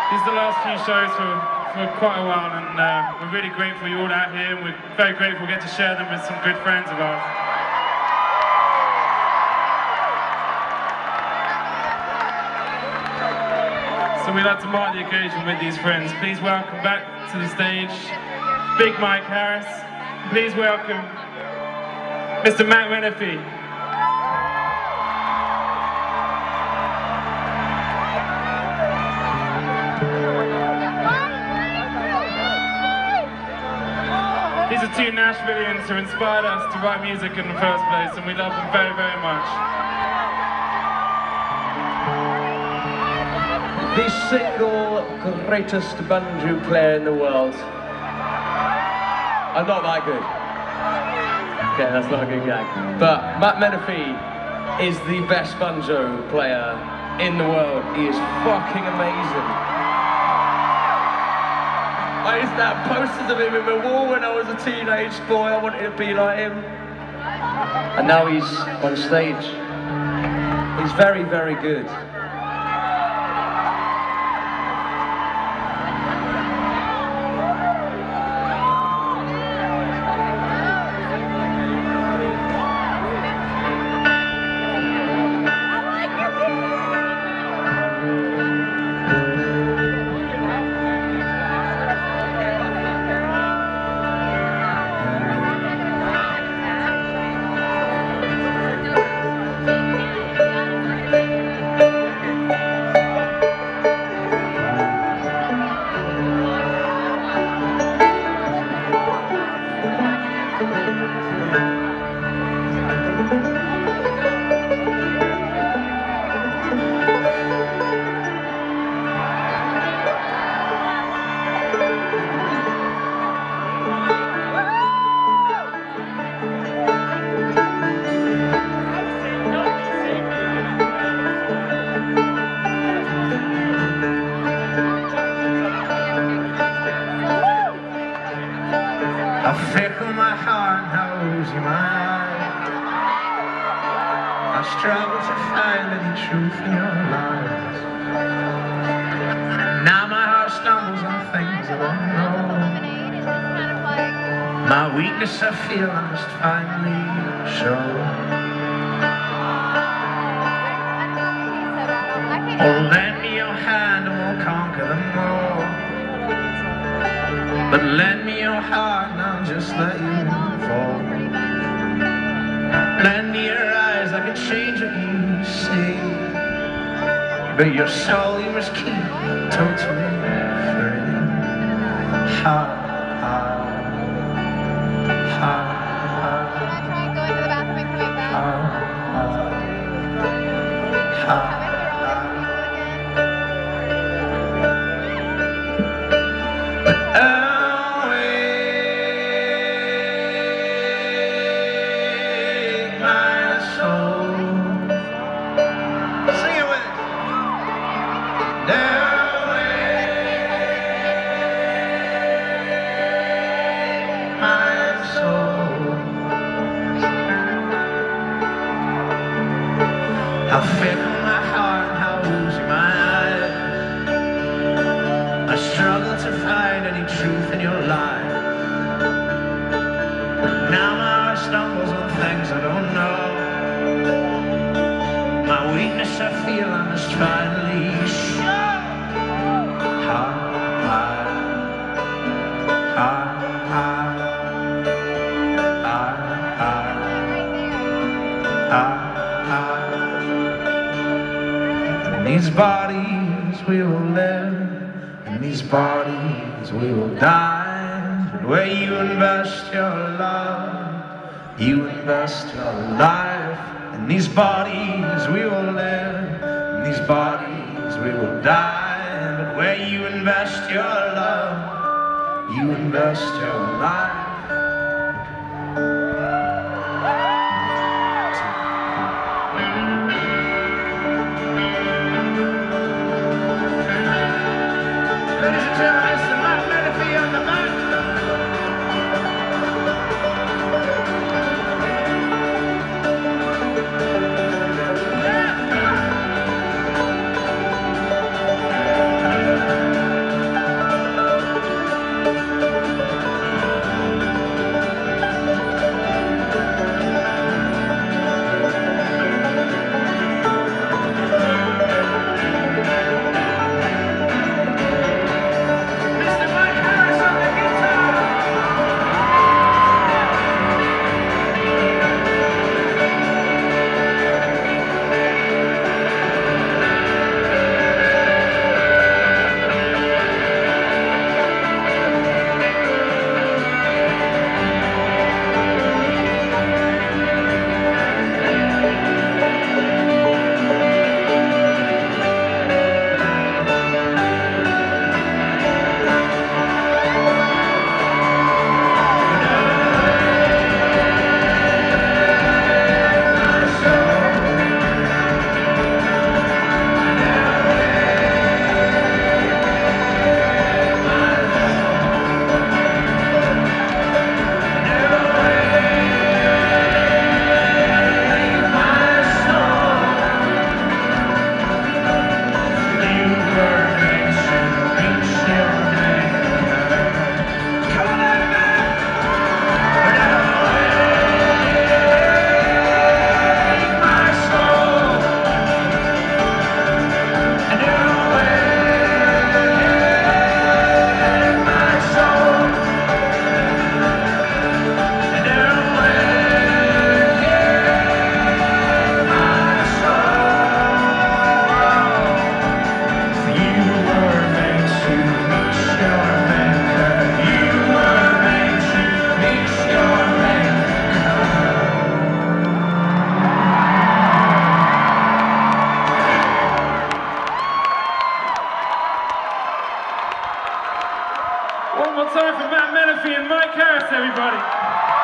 These are the last few shows for quite a while, and we're really grateful you're all out here, and we're very grateful we get to share them with some good friends of ours. So we'd like to mark the occasion with these friends. Please welcome back to the stage Big Mike Harris. Please welcome Mr. Matt Menifee. These are two Nashvillians who inspired us to write music in the first place, and we love them very, very much. The single greatest banjo player in the world. I'm not that good. Okay, that's not a good gag. But Matt Menifee is the best banjo player in the world. He is fucking amazing. I used to have posters of him in my wall when I was a teenage boy. I wanted to be like him. And now he's on stage. He's very, very good. How fickle my heart, how rosy my eyes. I struggle to find any truth in your lies. Now my heart stumbles on things I don't know. My weakness I feel I must finally show. Oh, lend me your hand and we'll conquer them all. But lend me your heart and I'll just let you fall. Lend me your eyes, I can change what you see. But your soul you must keep totally free. Ha, ha, ha, ha. Ha, ha. How fickle my heart and how woozy my eyes. I struggle to find any truth in your life. Now my heart stumbles on things I don't know. My weakness I feel I must finally show. Ha, ha, ha, ha, ha, ha, ha. These bodies we will live, in these bodies we will die. But where you invest your love, you invest your life. In these bodies we will live, in these bodies we will die. But where you invest your love, you invest your life. One more time for Matt Menefee and Mike Harris, everybody.